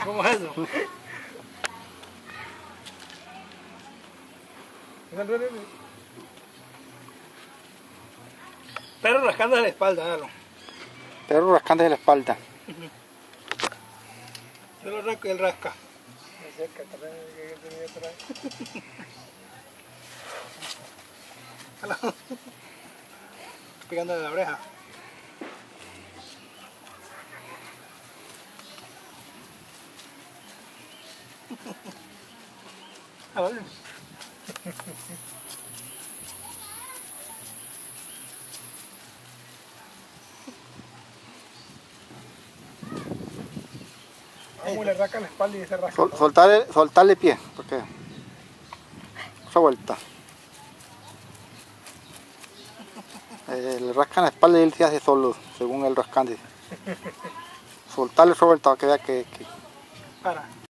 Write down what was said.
¿Cómo es eso? Perro rascando la espalda, dalo. Perro rascándose la espalda. Yo lo rasco y él rasca. Pegándole la oreja. A ver. Como le rasca la espalda y se rasca. Soltarle pie, porque otra vuelta. Le rascan la espalda y él se hace solo, según el rascante. Soltarle otra vuelta para que vea que... Para.